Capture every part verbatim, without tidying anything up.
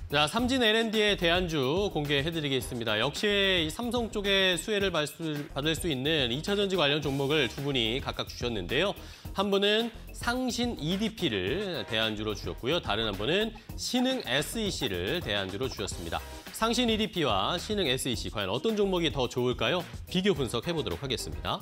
자, 삼진 엘앤디의 대안주 공개해드리겠습니다. 역시 이 삼성 쪽에 수혜를 받을 수 있는 이 차 전지 관련 종목을 두 분이 각각 주셨는데요. 한 분은 상신 이디피를 대안주로 주셨고요. 다른 한 분은 신흥 에스이씨를 대안주로 주셨습니다. 상신 이디피와 신흥 에스이씨, 과연 어떤 종목이 더 좋을까요? 비교 분석해보도록 하겠습니다.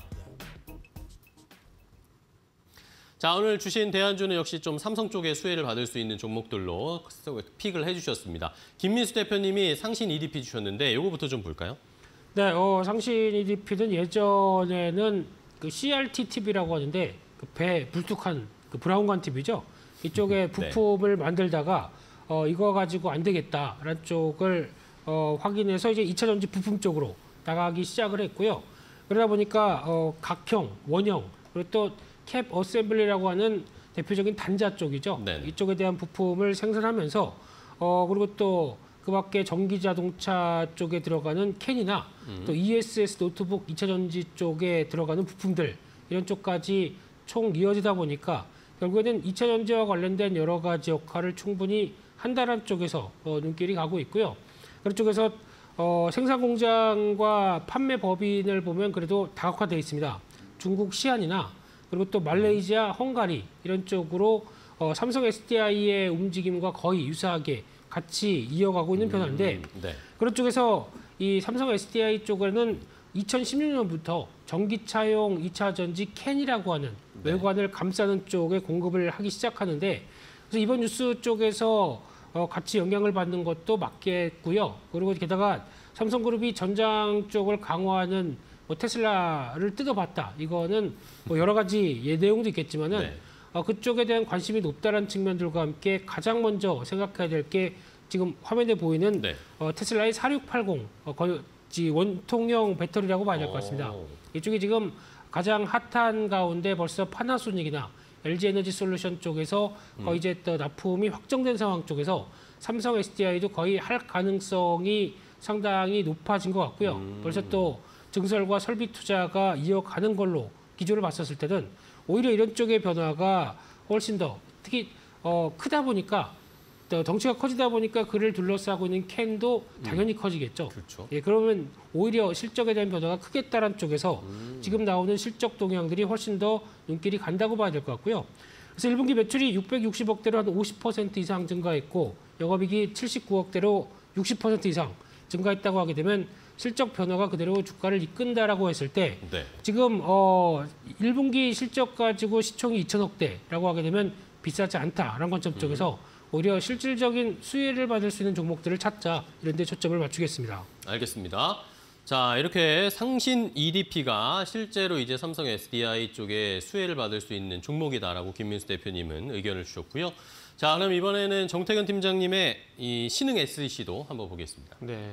자, 오늘 주신 대안주는 역시 좀 삼성 쪽에 수혜를 받을 수 있는 종목들로 픽을 해주셨습니다. 김민수 대표님이 상신 이디피 주셨는데 이거부터 좀 볼까요? 네, 어, 상신 이디피는 예전에는 그 씨알티티비라고 하는데 그 배 불뚝한 그 브라운관 티비죠. 이쪽에 부품을 네. 만들다가 어, 이거 가지고 안 되겠다라는 쪽을 어, 확인해서 이제 이 차 전지 부품 쪽으로 나가기 시작을 했고요. 그러다 보니까 어, 각형, 원형, 그리고 또 캡 어셈블리라고 하는 대표적인 단자 쪽이죠. 네. 이쪽에 대한 부품을 생산하면서 어 그리고 또 그밖에 전기 자동차 쪽에 들어가는 캔이나 음. 또 이에스에스 노트북 이 차 전지 쪽에 들어가는 부품들 이런 쪽까지 총 이어지다 보니까 결국에는 이 차 전지와 관련된 여러 가지 역할을 충분히 한다는 쪽에서 어, 눈길이 가고 있고요. 그런 쪽에서 어, 생산 공장과 판매 법인을 보면 그래도 다각화되어 있습니다. 중국 시안이나 그리고 또 말레이시아, 헝가리 이런 쪽으로 어, 삼성 에스디아이의 움직임과 거의 유사하게 같이 이어가고 있는 변화인데 음, 네. 그런 쪽에서 이 삼성 에스디아이 쪽에는 이천십육 년부터 전기차용 이 차 전지 캔이라고 하는 네. 외관을 감싸는 쪽에 공급을 하기 시작하는데 그래서 이번 뉴스 쪽에서 어, 같이 영향을 받는 것도 맞겠고요. 그리고 게다가 삼성그룹이 전장 쪽을 강화하는 뭐 테슬라를 뜯어봤다. 이거는 뭐 여러 가지 예 내용도 있겠지만은 네. 어, 그쪽에 대한 관심이 높다는 측면들과 함께 가장 먼저 생각해야 될 게 지금 화면에 보이는 네. 어, 테슬라의 사육팔공 어, 거의 원통형 배터리라고 봐야 될 것 같습니다. 오. 이쪽이 지금 가장 핫한 가운데 벌써 파나소닉이나 엘지에너지솔루션 쪽에서 음. 거의 이제 또 납품이 확정된 상황 쪽에서 삼성 에스디아이도 거의 할 가능성이 상당히 높아진 것 같고요. 음. 벌써 또 증설과 설비 투자가 이어가는 걸로 기조를 봤었을 때는 오히려 이런 쪽의 변화가 훨씬 더 특히 어, 크다 보니까 덩치가 커지다 보니까 그를 둘러싸고 있는 캔도 당연히 음. 커지겠죠. 그렇죠. 예, 그러면 오히려 실적에 대한 변화가 크겠다는 쪽에서 음. 지금 나오는 실적 동향들이 훨씬 더 눈길이 간다고 봐야 될 것 같고요. 그래서 일 분기 매출이 육백육십억대로 한 오십 퍼센트 이상 증가했고 영업이익이 칠십구억대로 육십 퍼센트 이상 증가했다고 하게 되면 실적 변화가 그대로 주가를 이끈다라고 했을 때 네. 지금 어 일 분기 실적 가지고 시총이 이천억대라고 하게 되면 비싸지 않다라는 관점 쪽에서 음. 오히려 실질적인 수혜를 받을 수 있는 종목들을 찾자 이런 데 초점을 맞추겠습니다. 알겠습니다. 자, 이렇게 상신 이디피가 실제로 이제 삼성 에스디아이 쪽에 수혜를 받을 수 있는 종목이다라고 김민수 대표님은 의견을 주셨고요. 자, 그럼 이번에는 정태근 팀장님의 이 신흥 에스이씨도 한번 보겠습니다. 네.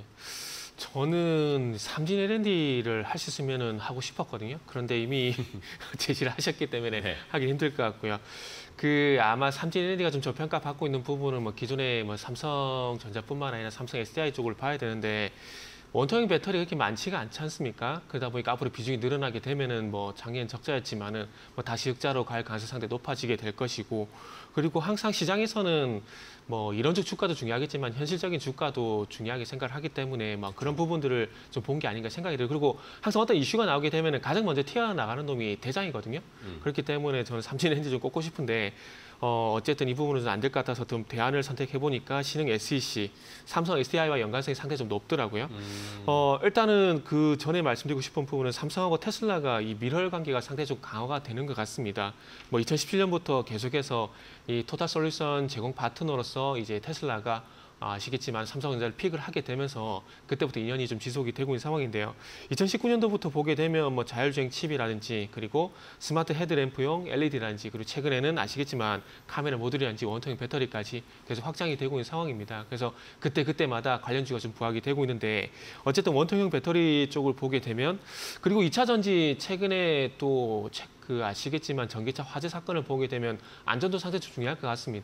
저는 삼진 엘앤디를 할 수 있으면 하고 싶었거든요. 그런데 이미 제시를 하셨기 때문에 네. 하기 힘들 것 같고요. 그 아마 삼진 엘앤디가 좀 저평가받고 있는 부분은 뭐 기존의 뭐 삼성전자뿐만 아니라 삼성 에스디아이 쪽을 봐야 되는데 원통형 배터리가 그렇게 많지가 않지 않습니까? 그러다 보니까 앞으로 비중이 늘어나게 되면은 뭐 작년 적자였지만은 뭐 다시 흑자로 갈 가능성이 상당히 높아지게 될 것이고 그리고 항상 시장에서는 뭐 이론적 주가도 중요하겠지만 현실적인 주가도 중요하게 생각을 하기 때문에 막 그런 부분들을 좀 본 게 아닌가 생각이 들어요. 그리고 항상 어떤 이슈가 나오게 되면은 가장 먼저 튀어나가는 놈이 대장이거든요. 음. 그렇기 때문에 저는 삼진 엘앤디 좀 꼽고 싶은데 어, 어쨌든 이 부분은 좀 안 될 것 같아서 좀 대안을 선택해보니까 신흥 에스이씨, 삼성 에스디아이와 연관성이 상당히 좀 높더라고요. 음. 어, 일단은 그 전에 말씀드리고 싶은 부분은 삼성하고 테슬라가 이 밀월 관계가 상당히 좀 강화가 되는 것 같습니다. 뭐 이천십칠 년부터 계속해서 이 토탈 솔루션 제공 파트너로서 이제 테슬라가 아시겠지만 삼성전자를 픽을 하게 되면서 그때부터 인연이 좀 지속이 되고 있는 상황인데요. 이천십구 년도부터 보게 되면 뭐 자율주행 칩이라든지 그리고 스마트 헤드램프용 엘이디라든지 그리고 최근에는 아시겠지만 카메라 모듈이라든지 원통형 배터리까지 계속 확장이 되고 있는 상황입니다. 그래서 그때 그때마다 관련주가 좀 부각이 되고 있는데 어쨌든 원통형 배터리 쪽을 보게 되면 그리고 이 차 전지 최근에 또 그 아시겠지만 전기차 화재 사건을 보게 되면 안전도 상당히 중요할 것 같습니다.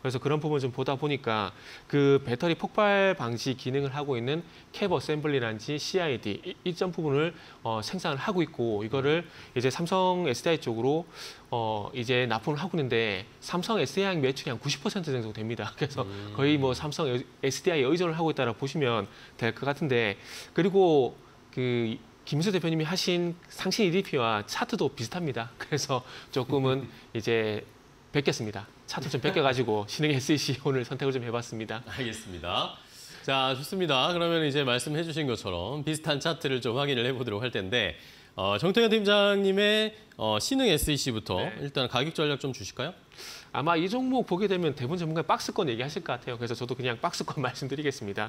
그래서 그런 부분을 좀 보다 보니까 그 배터리 폭발 방지 기능을 하고 있는 캡 어셈블리라든지 씨아이디 이- 일정 부분을 어, 생산을 하고 있고 이거를 이제 삼성 에스디아이 쪽으로 어, 이제 납품을 하고 있는데 삼성 에스디아이 매출이 한 구십 퍼센트 정도 됩니다. 그래서 음. 거의 뭐 삼성 에스디아이에 의존을 하고 있다고 보시면 될 것 같은데 그리고 그 김민수 대표님이 하신 상신 이디피와 차트도 비슷합니다. 그래서 조금은 이제 뵙겠습니다. 차트 좀 뺏겨가지고 신흥 에스이씨 오늘 선택을 좀 해봤습니다. 알겠습니다. 자, 좋습니다. 그러면 이제 말씀해 주신 것처럼 비슷한 차트를 좀 확인을 해보도록 할 텐데 어, 정태현 팀장님의 어, 신흥 에스이씨부터 네. 일단 가격 전략 좀 주실까요? 아마 이 종목 보게 되면 대부분 전문가 박스권 얘기하실 것 같아요. 그래서 저도 그냥 박스권 말씀드리겠습니다.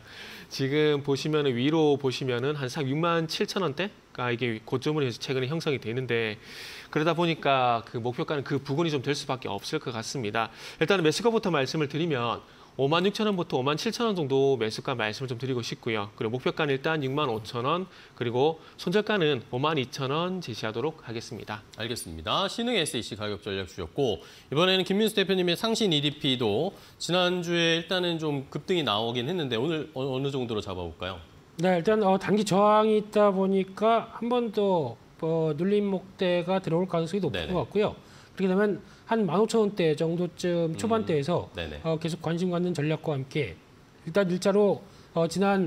지금 보시면 위로 보시면은 한 육만 칠천 원대가 이게 고점으로 해서 최근에 형성이 되는데 그러다 보니까 그 목표가는 그 부근이 좀 될 수밖에 없을 것 같습니다. 일단은 매수가부터 말씀을 드리면 오만 육천 원부터 오만 칠천 원 정도 매수가 말씀을 좀 드리고 싶고요. 그리고 목표가는 일단 육만 오천 원 그리고 손절가는 오만 이천 원 제시하도록 하겠습니다. 알겠습니다. 신흥 에스이씨 가격 전략 주셨고 이번에는 김민수 대표님의 상신 이디피도 지난주에 일단은 좀 급등이 나오긴 했는데 오늘 어, 어느 정도로 잡아볼까요? 네, 일단 어, 단기 저항이 있다 보니까 한 번 더 어, 눌림 목대가 들어올 가능성이 높은 네네. 것 같고요. 그렇게 되면 한 만 오천 원대 정도쯤 초반대에서 네네. 어, 계속 관심 갖는 전략과 함께 일단 일자로 어, 지난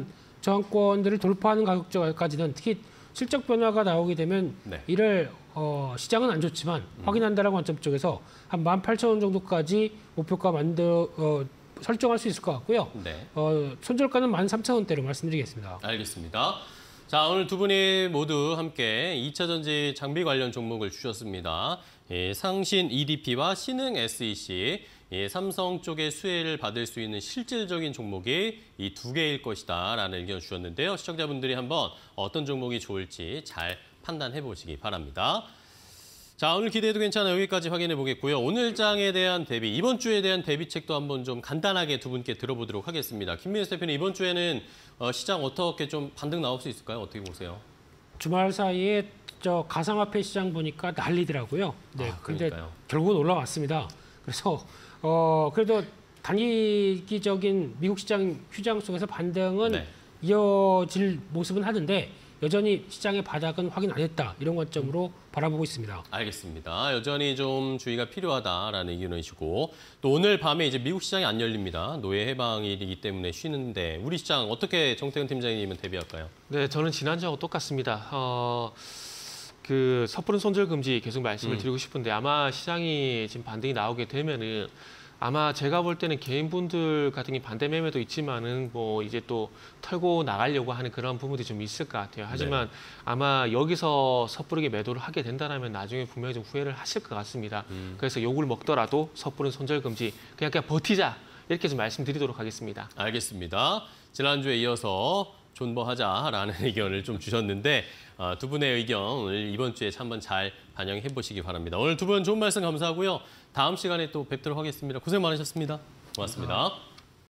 저항권들을 돌파하는 가격까지는 특히 실적 변화가 나오게 되면 네. 이를 어, 시장은 안 좋지만 확인한다라는 관점 쪽에서 한 만 팔천 원 정도까지 목표가 만들 어, 설정할 수 있을 것 같고요. 네. 어, 손절가는 만 삼천 원대로 말씀드리겠습니다. 알겠습니다. 자, 오늘 두 분이 모두 함께 이 차 전지 장비 관련 종목을 주셨습니다. 예, 상신 이디피와 신흥 에스이씨, 예, 삼성 쪽의 수혜를 받을 수 있는 실질적인 종목이 이 두 개일 것이다라는 의견을 주셨는데요. 시청자분들이 한번 어떤 종목이 좋을지 잘 판단해 보시기 바랍니다. 자, 오늘 기대해도 괜찮아 여기까지 확인해 보겠고요. 오늘 장에 대한 대비, 이번 주에 대한 대비책도 한번 좀 간단하게 두 분께 들어보도록 하겠습니다. 김민수 대표님, 이번 주에는 어, 시장 어떻게 좀 반등 나올 수 있을까요? 어떻게 보세요? 주말 사이에 저 가상화폐 시장 보니까 난리더라고요. 네, 아, 근데 그러니까요. 결국은 올라왔습니다. 그래서 어 그래도 단기적인 미국 시장 휴장 속에서 반등은 네. 이어질 모습은 하는데 여전히 시장의 바닥은 확인 안 했다 이런 관점으로 바라보고 있습니다. 알겠습니다. 여전히 좀 주의가 필요하다라는 의견이시고 또 오늘 밤에 이제 미국 시장이 안 열립니다. 노예 해방일이기 때문에 쉬는데 우리 시장 어떻게 정태근 팀장님은 대비할까요? 네, 저는 지난주하고 똑같습니다. 어, 그 섣부른 손절 금지 계속 말씀을 음. 드리고 싶은데 아마 시장이 지금 반등이 나오게 되면은 아마 제가 볼 때는 개인분들 같은 게 반대 매매도 있지만은 뭐 이제 또 털고 나가려고 하는 그런 부분들이 좀 있을 것 같아요. 하지만 네. 아마 여기서 섣부르게 매도를 하게 된다면 나중에 분명히 좀 후회를 하실 것 같습니다. 음. 그래서 욕을 먹더라도 섣부른 손절 금지 그냥 그냥 버티자 이렇게 좀 말씀드리도록 하겠습니다. 알겠습니다. 지난주에 이어서 존버하자라는 의견을 좀 주셨는데 어, 두 분의 의견 오늘 이번 주에 한번 잘 반영해 보시기 바랍니다. 오늘 두 분 좋은 말씀 감사하고요. 다음 시간에 또 뵙도록 하겠습니다. 고생 많으셨습니다. 고맙습니다.